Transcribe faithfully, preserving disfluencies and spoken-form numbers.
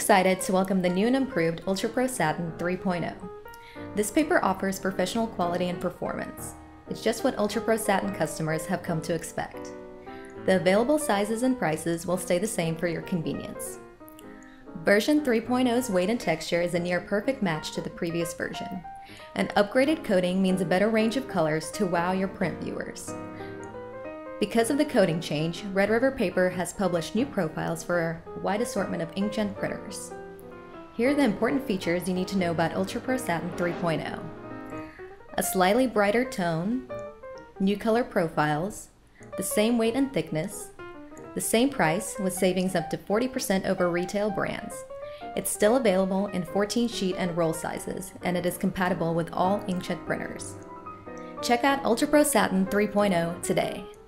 excited to welcome the new and improved UltraPro Satin three point oh. This paper offers professional quality and performance. It's just what UltraPro Satin customers have come to expect. The available sizes and prices will stay the same for your convenience. Version three point oh's weight and texture is a near perfect match to the previous version. An upgraded coating means a better range of colors to wow your print viewers. Because of the coating change, Red River Paper has published new profiles for a wide assortment of inkjet printers. Here are the important features you need to know about UltraPro Satin three point oh. A slightly brighter tone, new color profiles, the same weight and thickness, the same price with savings up to forty percent over retail brands. It's still available in fourteen sheet and roll sizes, and it is compatible with all inkjet printers. Check out UltraPro Satin three point oh today.